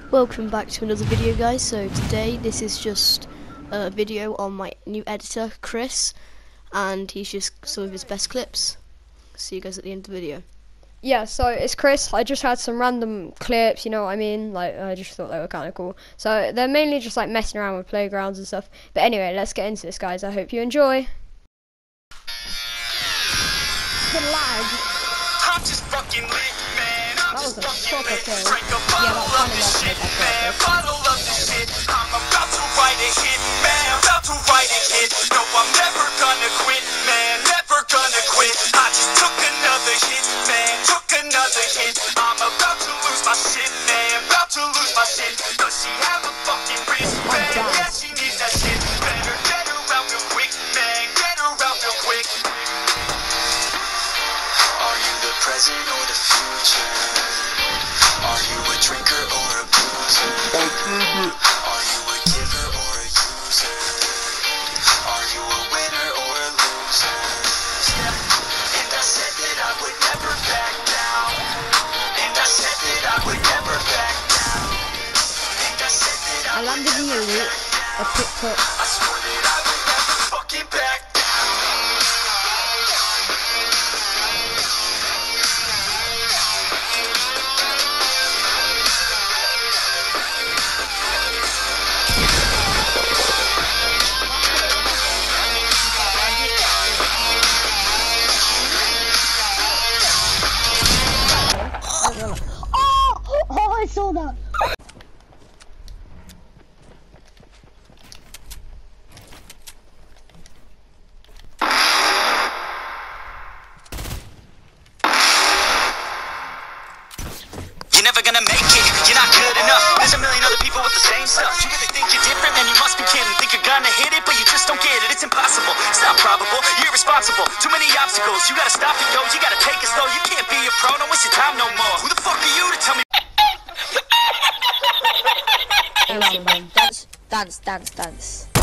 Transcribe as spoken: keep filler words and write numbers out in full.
Welcome back to another video, guys. So today this is just a video on my new editor, Chris, and he's just some of his best clips. See you guys at the end of the video. Yeah, so it's Chris. I just had some random clips, you know what I mean? Like, I just thought they were kind of cool. So they're mainly just like messing around with playgrounds and stuff. But anyway, let's get into this, guys. I hope you enjoy. The lag. I'm just fucking lit, man. I'm That just was a fucking proper lit. kill. Drink a Yeah, bottle that of was this kind shit, of like man. that. Bottle of this shit. I'm about to write a hit, man. I'm about to write a hit. No, I'm never gonna quit, man. Never gonna quit. I just took another hit, man. Took another hit. I'm about to lose my shit, man. About to lose my shit. Does she have a fucking wrist, man? Yeah, she needs that shit. Better get her out real quick, man. Get her out real quick. Are you the present or the future? Are you a drinker or a boozer? Are you a giver or a user? Are you a winner or a loser? And I said that I would never back down. And I said that I would never back down. And I said that I I would landed in never the back down. I picked up. I swore that I would never fucking back down. Oh! Oh, I saw that. You're never gonna make it, you're not good enough. There's a million other people with the same stuff. You really think you're different, man, you must be kidding. Think you're gonna hit it, but you just don't get it. It's impossible, it's not probable, you're irresponsible. Too many obstacles, you gotta stop it, yo. You gotta take it slow, you can't be a pro, don't waste your time no more. Who the fuck are you to tell me? Dance, dance, dance, dance.